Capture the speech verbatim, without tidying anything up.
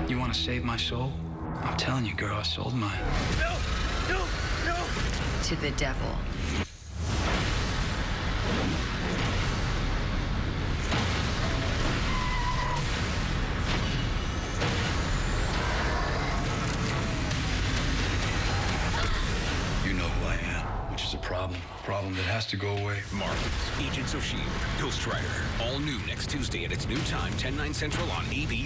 You want to save my soul? I'm telling you, girl, I sold mine. No! No! No! To the devil. You know who I am, which is a problem. A problem that has to go away. Marvel's Agents of S H I E L D. Ghost Rider. All new next Tuesday at its new time, ten, nine Central on A B C.